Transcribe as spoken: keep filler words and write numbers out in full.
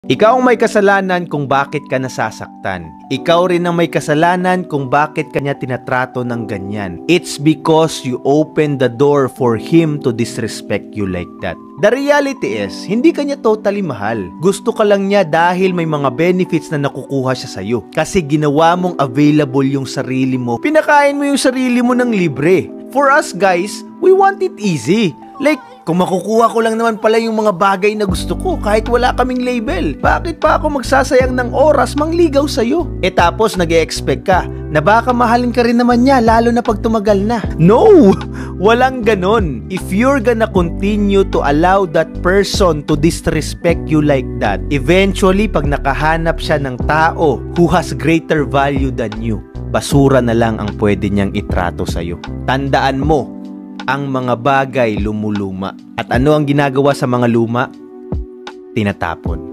Ikaw ang may kasalanan kung bakit ka nasasaktan. Ikaw rin ang may kasalanan kung bakit kanya tinatrato ng ganyan. It's because you open the door for him to disrespect you like that. The reality is, hindi kanya totally mahal. Gusto ka lang niya dahil may mga benefits na nakukuha siya sa'yo. Kasi ginawa mong available yung sarili mo. Pinakain mo yung sarili mo ng libre. For us guys, we want it easy. Like, kung makukuha ko lang naman pala yung mga bagay na gusto ko kahit wala kaming label, bakit pa ako magsasayang ng oras mangligaw sa'yo? E tapos nag-e-expect ka na baka mahalin ka rin naman niya lalo na pag tumagal na. No! Walang ganon. If you're gonna continue to allow that person to disrespect you like that, eventually pag nakahanap siya ng tao who has greater value than you, basura na lang ang pwede niyang itrato sa'yo. Tandaan mo, ang mga bagay lumuluma. At ano ang ginagawa sa mga luma? Tinatapon.